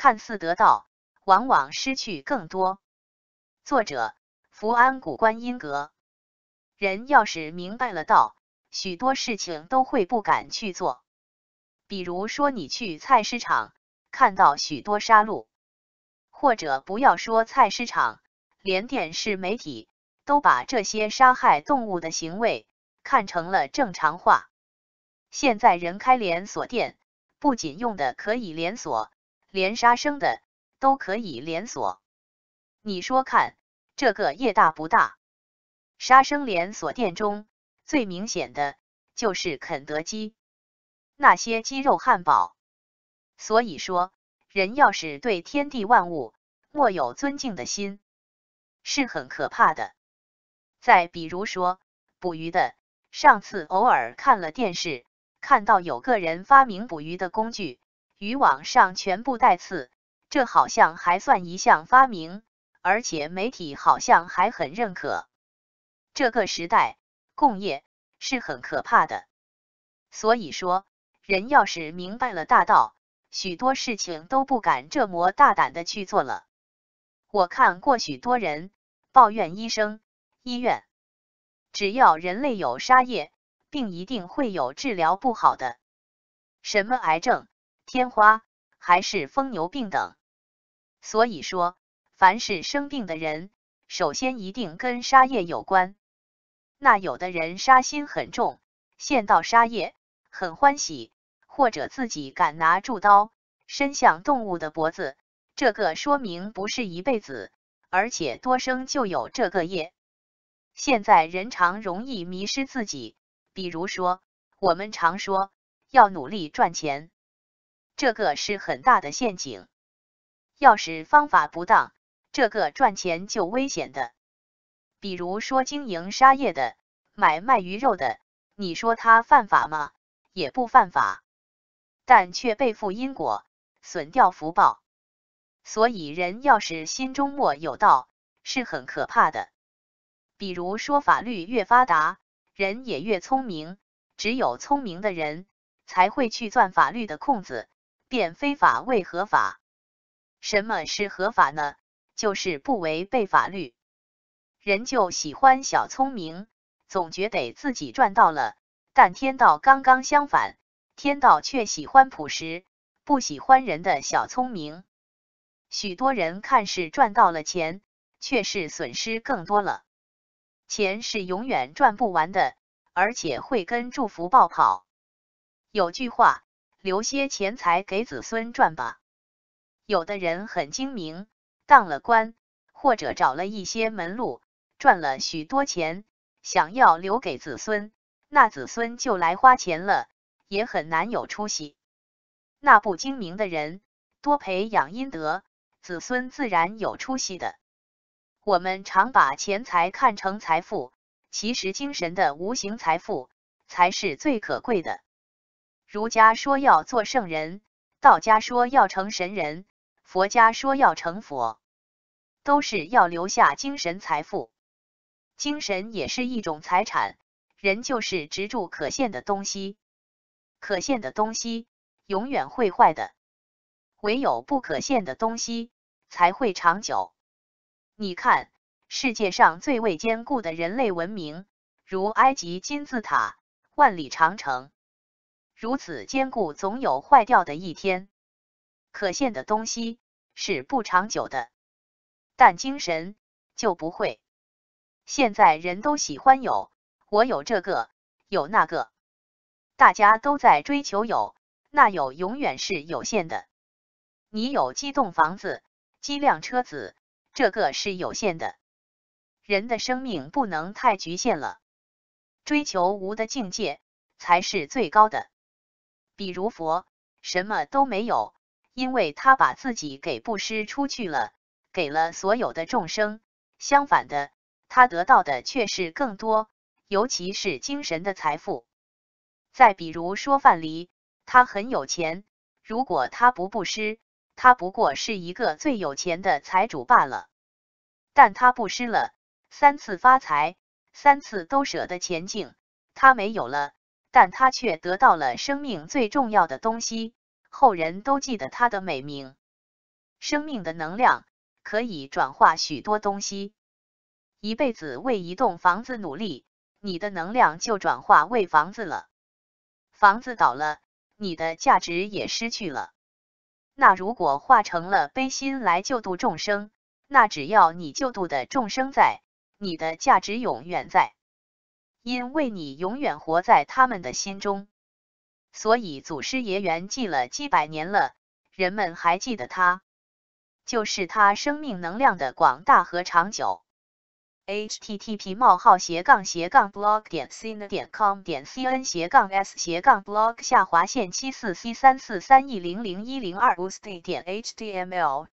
看似得到，往往失去更多。作者：福安古观音阁。人要是明白了道，许多事情都会不敢去做。比如说你去菜市场，看到许多杀戮，或者不要说菜市场，连电视媒体都把这些杀害动物的行为看成了正常化。现在人开连锁店，不仅用的可以连锁，连杀生的都可以连锁。你说看，这个业大不大？杀生连锁店中最明显的就是肯德基，那些鸡肉汉堡。所以说，人要是对天地万物莫有尊敬的心，是很可怕的。再比如说捕鱼的，上次偶尔看了电视，看到有个人发明捕鱼的工具，渔网上全部带刺，这好像还算一项发明，而且媒体好像还很认可。这个时代共业是很可怕的。所以说，人要是明白了大道，许多事情都不敢这么大胆的去做了。我看过许多人抱怨医生、医院，只要人类有杀业，病一定会有治疗不好的，什么癌症、天花还是疯牛病等。所以说，凡是生病的人，首先一定跟杀业有关。那有的人杀心很重，见到杀业很欢喜，或者自己敢拿住刀伸向动物的脖子，这个说明不是一辈子，而且多生就有这个业。现在人常容易迷失自己，比如说我们常说要努力赚钱，这个是很大的陷阱。要是方法不当，这个赚钱就危险的。比如说经营杀业的，买卖鱼肉的，你说他犯法吗？也不犯法，但却背负因果，损掉福报。所以人要是心中莫有道，是很可怕的。比如说法律越发达，人也越聪明，只有聪明的人才会去钻法律的空子，变非法为合法。什么是合法呢？就是不违背法律。人就喜欢小聪明，总觉得自己赚到了，但天道刚刚相反，天道却喜欢朴实，不喜欢人的小聪明。许多人看似赚到了钱，却是损失更多了。钱是永远赚不完的，而且会跟祝福抱跑。有句话，留些钱财给子孙赚吧。有的人很精明，当了官，或者找了一些门路，赚了许多钱，想要留给子孙，那子孙就来花钱了，也很难有出息。那不精明的人，多培养阴德，子孙自然有出息的。我们常把钱财看成财富，其实精神的无形财富才是最可贵的。儒家说要做圣人，道家说要成神人，佛家说要成佛，都是要留下精神财富。精神也是一种财产，人就是执着可现的东西，可现的东西永远会坏的，唯有不可现的东西才会长久。你看，世界上最为坚固的人类文明，如埃及金字塔、万里长城，如此坚固，总有坏掉的一天。可现的东西是不长久的，但精神就不会。现在人都喜欢有，我有这个，有那个，大家都在追求有，那有永远是有限的。你有几栋房子，几辆车子，这个是有限的。人的生命不能太局限了，追求无的境界才是最高的。比如佛，什么都没有，因为他把自己给布施出去了，给了所有的众生。相反的，他得到的却是更多，尤其是精神的财富。再比如说范蠡，他很有钱，如果他不布施，他不过是一个最有钱的财主罢了。但他布施了，3次发财，3次都舍得前进，他没有了，但他却得到了生命最重要的东西，后人都记得他的美名。 生命的能量可以转化许多东西。一辈子为一栋房子努力，你的能量就转化为房子了。房子倒了，你的价值也失去了。那如果化成了悲心来救度众生，那只要你救度的众生在，你的价值永远在，因为你永远活在他们的心中。所以祖师爷圆寂了几百年了，人们还记得他，就是他生命能量的广大和长久。http://blog.cn.com.cn/blog/s/blog/74C34C3410012 usti.html